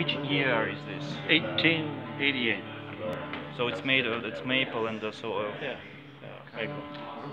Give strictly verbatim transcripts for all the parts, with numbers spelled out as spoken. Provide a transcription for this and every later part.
which year is this? eighteen eighty-eight. So it's made of it's maple and also oil. Yeah, yeah, maple.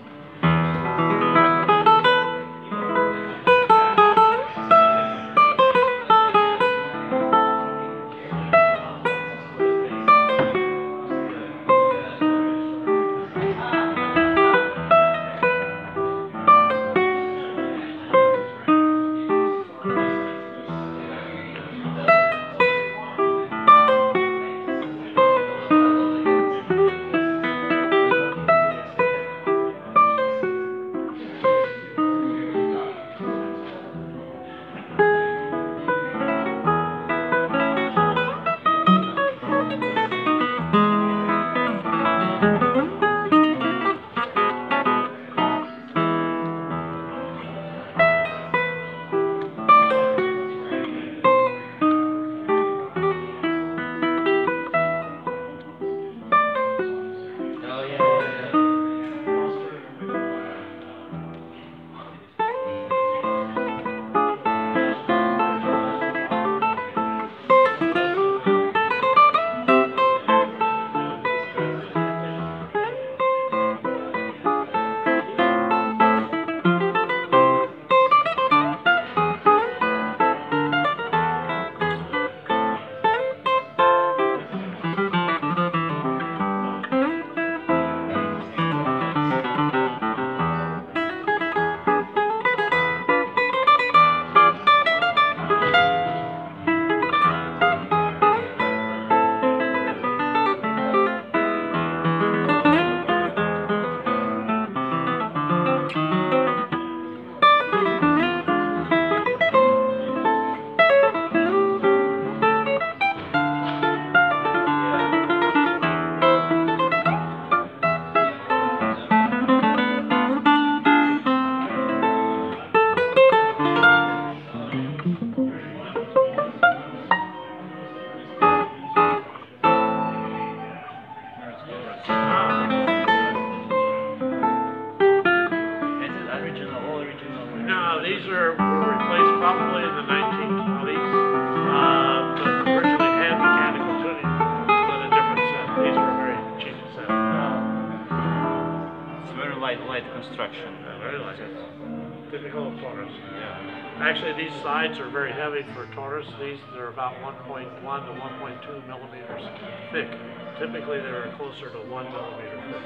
These are were replaced probably in the nineteen twenties, uh, but originally had mechanical tuning, but a different set. These are a very cheap set. It's very light, light construction. Yeah, very light. Typical of Торреса. Yeah. Actually, these sides are very heavy for Торреса. These are about one point one to one point two millimeters thick. Typically, they're closer to one millimeter thick.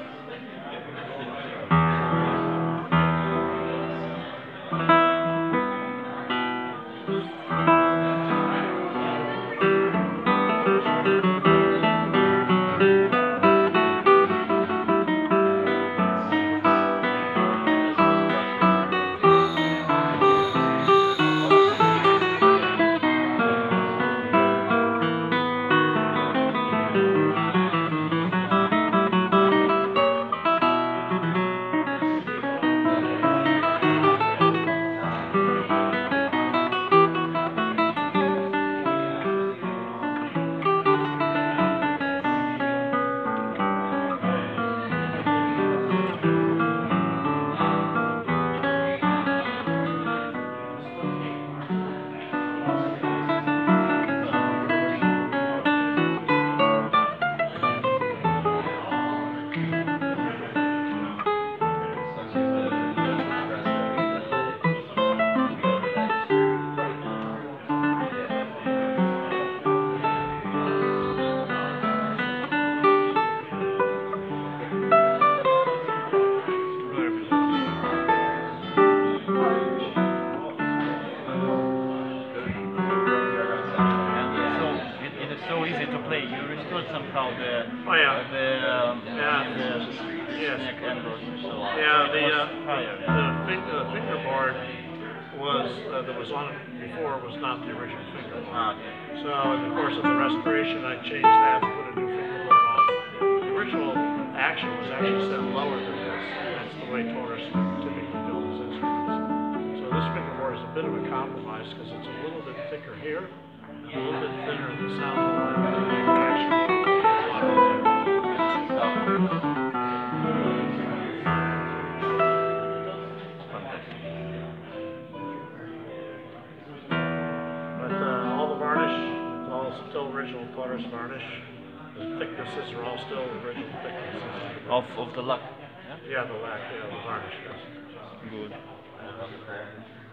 Somehow the oh yeah the um, yeah the yes neck angles and so on. Yeah, the uh, higher, yeah. the, fing the fingerboard was uh, that was on it before was not the original fingerboard. Ah, okay. So in the course of the restoration, I changed that and put a new fingerboard on. The original action was actually set lower than this. That's the way Torres typically builds his instruments. So this fingerboard is a bit of a compromise because it's a little bit thicker here, and a little bit thinner at the sound hole. But uh, all the varnish is all still original Torres varnish. The thicknesses are all still original thicknesses. Of of the luck. Yeah, the lac, yeah, the varnish, yes. Good.